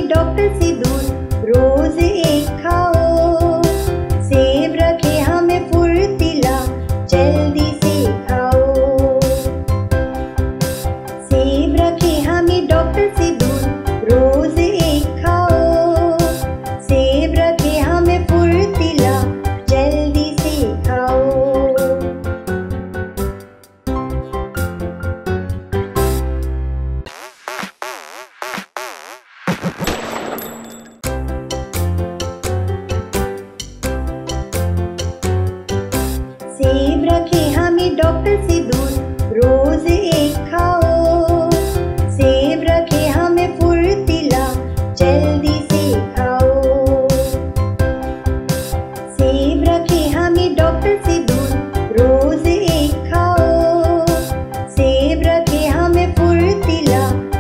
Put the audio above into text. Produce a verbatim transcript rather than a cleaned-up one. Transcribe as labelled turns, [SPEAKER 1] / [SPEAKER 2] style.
[SPEAKER 1] हमें डॉक्टर से दूर, रोज एक खाओ। सेब रखे हमें फुर्तीला, जल्दी से खाओ। सेब रखे हमें डॉक्टर से दूर, रोज एक खाओ। सेब रखे हमें फुर्तीला, जल्दी से खाओ। सेब रखे हमें डॉक्टर से दूर, रोज एक खाओ। सेब रखे हमें फुर्तीला, जल्दी से खाओ। सेब रखे हमें डॉक्टर से दूर, रोज एक खाओ। सेब रखे हमें फुर्तीला,